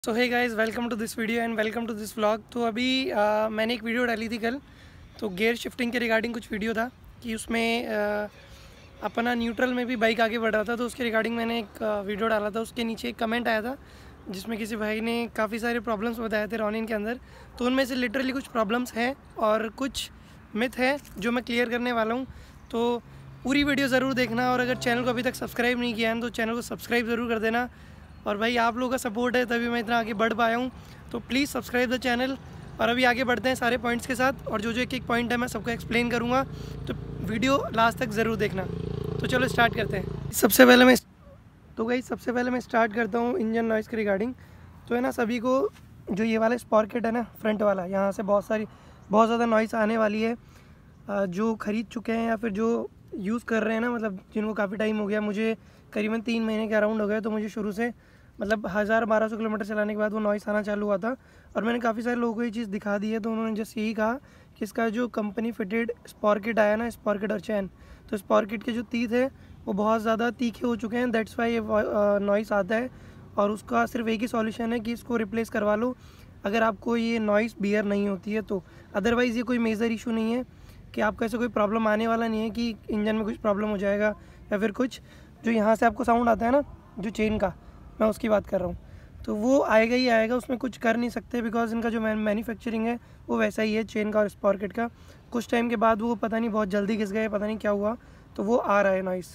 So hey guys, welcome to this video and welcome to this vlog. तो अभी मैंने एक वीडियो डाली थी कल। तो गियर शिफ्टिंग के रिगार्डिंग कुछ वीडियो था कि उसमें अपना न्यूट्रल में भी बाइक आगे बढ़ रहा था। तो उसके रिगार्डिंग मैंने एक वीडियो डाला था। उसके नीचे एक कमेंट आया था जिसमें किसी भाई ने काफ़ी सारे प्रॉब्लम्स बताए थे रॉनिन के अंदर। तो उनमें से लिटरली कुछ प्रॉब्लम्स हैं और कुछ मिथ है जो मैं क्लियर करने वाला हूँ। तो पूरी वीडियो ज़रूर देखना, और अगर चैनल को अभी तक सब्सक्राइब नहीं किया है तो चैनल को सब्सक्राइब ज़रूर कर देना। और भाई आप लोगों का सपोर्ट है तभी मैं इतना आगे बढ़ पाया हूँ। तो प्लीज़ सब्सक्राइब द चैनल। और अभी आगे बढ़ते हैं सारे पॉइंट्स के साथ, और जो जो एक एक पॉइंट है मैं सबको एक्सप्लेन करूँगा। तो वीडियो लास्ट तक ज़रूर देखना। तो चलो स्टार्ट करते हैं। सबसे पहले मैं स्टार्ट करता हूँ इंजन नॉइज़ के रिगार्डिंग। तो है ना, सभी को जो ये वाला स्पार्क किट है ना, फ्रंट वाला, यहाँ से बहुत ज़्यादा नॉइज़ आने वाली है। जो ख़रीद चुके हैं या फिर जो यूज़ कर रहे हैं ना, मतलब जिनको काफ़ी टाइम हो गया, मुझे करीबन 3 महीने के अराउंड हो गए। तो मुझे शुरू से मतलब 1000-1200 किलोमीटर चलाने के बाद वो नॉइस आना चालू हुआ था। और मैंने काफ़ी सारे लोगों को ये चीज़ दिखा दी है। तो उन्होंने जस्ट यही कहा कि इसका जो कंपनी फिटेड स्पॉर्किट आया ना, स्पॉर्किट और चैन, तो स्पॉर्किट के जो तीत है वो बहुत ज़्यादा तीखे हो चुके हैं। दैट्स वाई ये नॉइस आता है। और उसका सिर्फ एक ही सॉल्यूशन है कि इसको रिप्लेस करवा लो, अगर आपको ये नॉइस बियर नहीं होती है तो। अदरवाइज़ ये कोई मेजर इशू नहीं है कि आपको ऐसे कोई प्रॉब्लम आने वाला नहीं है कि इंजन में कुछ प्रॉब्लम हो जाएगा या फिर कुछ। जो यहाँ से आपको साउंड आता है ना, जो चेन का, मैं उसकी बात कर रहा हूँ, तो वो आएगा ही आएगा। उसमें कुछ कर नहीं सकते बिकॉज इनका जो मैन्युफैक्चरिंग है वो वैसा ही है, चेन का और स्पॉर्किट का। कुछ टाइम के बाद वो पता नहीं बहुत जल्दी घिस गए, पता नहीं क्या हुआ, तो वो आ रहा है नॉइस।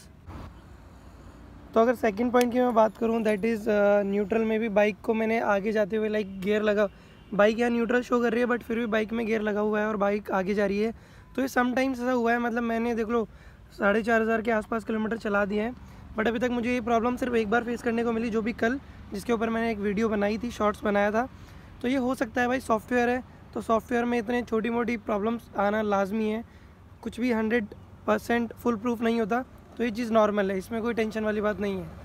तो अगर सेकंड पॉइंट की मैं बात करूँ, दैट इज़ न्यूट्रल में भी बाइक को मैंने आगे जाते हुए लाइक गियर लगा, बाइक यहाँ न्यूट्रल शो कर रही है बट फिर भी बाइक में गियर लगा हुआ है और बाइक आगे जा रही है। तो ये समटाइम्स ऐसा हुआ है, मतलब मैंने देख लो 4500 के आसपास किलोमीटर चला दिए हैं, बट अभी तक मुझे ये प्रॉब्लम सिर्फ एक बार फेस करने को मिली, जो भी कल, जिसके ऊपर मैंने एक वीडियो बनाई थी, शॉर्ट्स बनाया था। तो ये हो सकता है भाई, सॉफ्टवेयर है तो सॉफ्टवेयर में इतने छोटी मोटी प्रॉब्लम्स आना लाजमी है। कुछ भी 100% फुल प्रूफ नहीं होता। तो ये चीज़ नॉर्मल है, इसमें कोई टेंशन वाली बात नहीं है।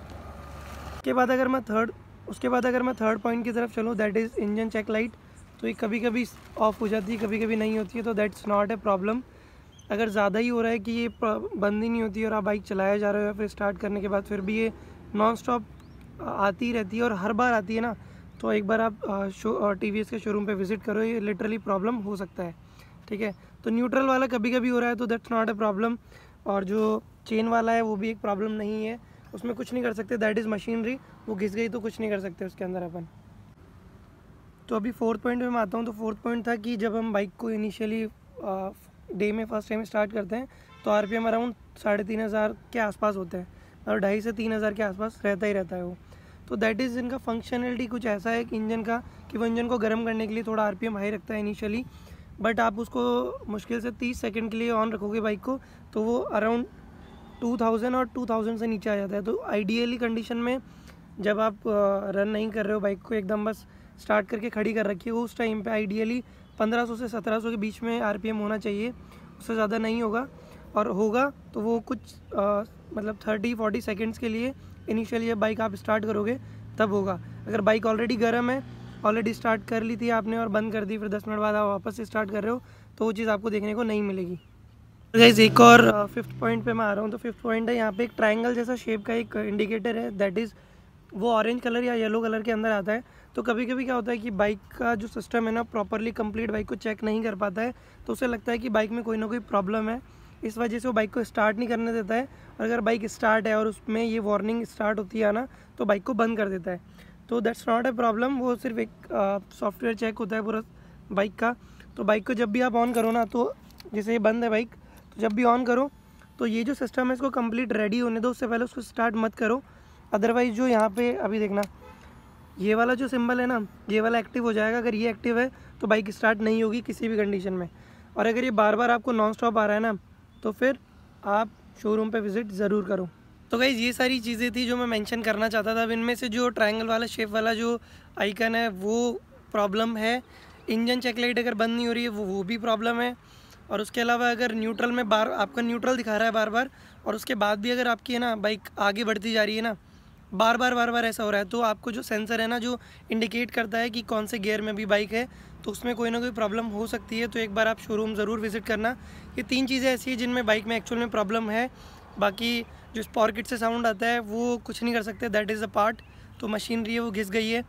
उसके बाद अगर मैं थर्ड पॉइंट की तरफ चलूँ, that is engine check light. तो ये कभी कभी ऑफ हो जाती है, कभी कभी नहीं होती है, तो दैट्स नॉट ए प्रॉब्लम। अगर ज़्यादा ही हो रहा है कि ये बंद ही नहीं होती और आप बाइक चलाया जा रहे हो या फिर स्टार्ट करने के बाद फिर भी ये नॉन स्टॉप आती रहती है और हर बार आती है ना, तो एक बार आप TVS के शोरूम पे विज़िट करो, ये लिटरली प्रॉब्लम हो सकता है। ठीक है, तो न्यूट्रल वाला कभी कभी हो रहा है तो दैट्स नॉट ए प्रॉब्लम। और जो चेन वाला है वो भी एक प्रॉब्लम नहीं है, उसमें कुछ नहीं कर सकते, दैट इज़ मशीनरी। वो घिस गई तो कुछ नहीं कर सकते उसके अंदर अपन। तो अभी फोर्थ पॉइंट में मैं आता हूँ। तो फोर्थ पॉइंट था कि जब हम बाइक को इनिशियली डे में फर्स्ट टाइम स्टार्ट करते हैं तो RPM अराउंड 3500 के आसपास होते हैं, और 2.5 से 3000 के आसपास रहता ही रहता है वो। तो दैट इज़ इनका फंक्शनलिटी कुछ ऐसा है कि इंजन का, कि वो इंजन को गर्म करने के लिए थोड़ा RPM हाई रखता है इनिशियली, बट आप उसको मुश्किल से 30 सेकंड के लिए ऑन रखोगे बाइक को तो वो अराउंड 2000 और 2000 से नीचे आ जाता है। तो आइडियली कंडीशन में जब आप रन नहीं कर रहे हो, बाइक को एकदम बस स्टार्ट करके खड़ी कर रखी है, उस टाइम पे आइडियली 1500 से 1700 के बीच में RPM होना चाहिए, उससे ज़्यादा नहीं होगा। और होगा तो वो कुछ मतलब 30-40 सेकेंड्स के लिए इनिशियली जब बाइक आप स्टार्ट करोगे तब होगा। अगर बाइक ऑलरेडी गर्म है, ऑलरेडी स्टार्ट कर ली थी आपने और बंद कर दी, फिर 10 मिनट बाद आप वापस से स्टार्ट कर रहे हो, तो वो चीज़ आपको देखने को नहीं मिलेगी। गाइस, एक और फिफ्थ पॉइंट पे मैं आ रहा हूँ। तो फिफ्थ पॉइंट है, यहाँ पे एक ट्रायंगल जैसा शेप का एक इंडिकेटर है, दैट इज़ वो ऑरेंज कलर या येलो कलर के अंदर आता है। तो कभी कभी क्या होता है कि बाइक का जो सिस्टम है ना, प्रॉपरली कंप्लीट बाइक को चेक नहीं कर पाता है, तो उसे लगता है कि बाइक में कोई ना कोई प्रॉब्लम है, इस वजह से वो बाइक को स्टार्ट नहीं करने देता है। और अगर बाइक स्टार्ट है और उसमें ये वार्निंग स्टार्ट होती है ना, तो बाइक को बंद कर देता है। तो दैट्स नॉट ए प्रॉब्लम, वो सिर्फ एक सॉफ्टवेयर चेक होता है पूरा बाइक का। तो बाइक को जब भी आप ऑन करो ना, तो जैसे ये बंद है बाइक, तो जब भी ऑन करो तो ये जो सिस्टम है इसको कंप्लीट रेडी होने दो, उससे पहले उसको स्टार्ट मत करो। अदरवाइज़ जो यहाँ पे अभी देखना, ये वाला जो सिंबल है ना, ये वाला एक्टिव हो जाएगा। अगर ये एक्टिव है तो बाइक स्टार्ट नहीं होगी किसी भी कंडीशन में। और अगर ये बार बार आपको नॉन स्टॉप आ रहा है ना, तो फिर आप शोरूम पे विज़िट ज़रूर करो। तो गाइज़, ये सारी चीज़ें थी जो मैं मेंशन करना चाहता था। अब इनमें से जो ट्रायंगल वाला शेप वाला जो आइकन है वो प्रॉब्लम है। इंजन चेक लाइट अगर बंद नहीं हो रही है वो भी प्रॉब्लम है। और उसके अलावा अगर न्यूट्रल में आपका न्यूट्रल दिखा रहा है बार बार, और उसके बाद भी अगर आपकी है ना बाइक आगे बढ़ती जा रही है ना, बार बार ऐसा हो रहा है, तो आपको जो सेंसर है ना, जो इंडिकेट करता है कि कौन से गियर में भी बाइक है, तो उसमें कोई ना कोई प्रॉब्लम हो सकती है। तो एक बार आप शोरूम ज़रूर विज़िट करना। ये 3 चीज़ें ऐसी हैं जिनमें बाइक में एक्चुअल में प्रॉब्लम है। बाकी जो स्पॉर्किट से साउंड आता है वो कुछ नहीं कर सकते, दैट इज़ अ पार्ट। तो मशीनरी है, वो घिस गई है,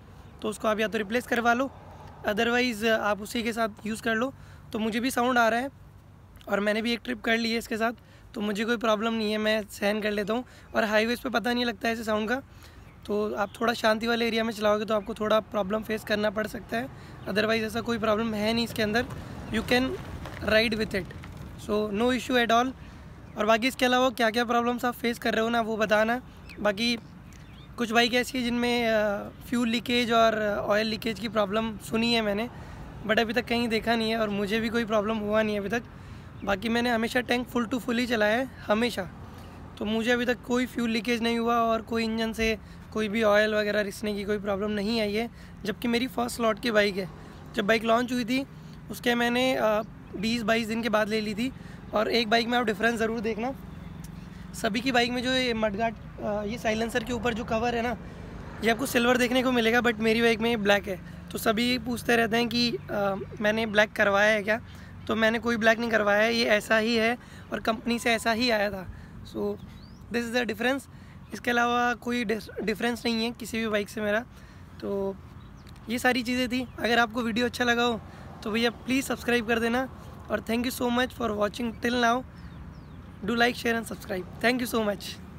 तो उसको आप या तो रिप्लेस करवा लो, अदरवाइज़ आप उसी के साथ यूज़ कर लो। तो मुझे भी साउंड आ रहा है और मैंने भी एक ट्रिप कर ली है इसके साथ, तो मुझे कोई प्रॉब्लम नहीं है, मैं सहन कर लेता हूँ। और हाईवेज़ पे पता नहीं लगता है ऐसे साउंड का, तो आप थोड़ा शांति वाले एरिया में चलाओगे तो आपको थोड़ा प्रॉब्लम फेस करना पड़ सकता है, अदरवाइज़ ऐसा कोई प्रॉब्लम है नहीं इसके अंदर, you can ride with it, so no issue at all. और बाकी इसके अलावा क्या क्या प्रॉब्लम्स आप फेस कर रहे हो ना, वो बताना। बाकी कुछ बाइक ऐसी है जिनमें फ्यूल लीकेज और ऑयल लीकेज की प्रॉब्लम सुनी है मैंने, बट अभी तक कहीं देखा नहीं है और मुझे भी कोई प्रॉब्लम हुआ नहीं है अभी तक। बाकी मैंने हमेशा टैंक फुल टू फुल ही चलाया है हमेशा, तो मुझे अभी तक कोई फ्यूल लीकेज नहीं हुआ और कोई इंजन से कोई भी ऑयल वगैरह रिसने की कोई प्रॉब्लम नहीं आई है। जबकि मेरी फर्स्ट लॉट की बाइक है, जब बाइक लॉन्च हुई थी उसके मैंने 20-22 दिन के बाद ले ली थी। और एक बाइक में आप डिफरेंस ज़रूर देखना, सभी की बाइक में जो ये मडगार्ड ये साइलेंसर के ऊपर जो कवर है ना, ये आपको सिल्वर देखने को मिलेगा, बट मेरी बाइक में ब्लैक है। तो सभी पूछते रहते हैं कि मैंने ब्लैक करवाया है क्या, तो मैंने कोई ब्लैक नहीं करवाया है, ये ऐसा ही है और कंपनी से ऐसा ही आया था। So this is the difference, इसके अलावा कोई डिफरेंस नहीं है किसी भी बाइक से मेरा। तो ये सारी चीज़ें थी। अगर आपको वीडियो अच्छा लगा हो तो भैया प्लीज़ सब्सक्राइब कर देना, और thank you so much for watching till now. Do like, share and subscribe. Thank you so much.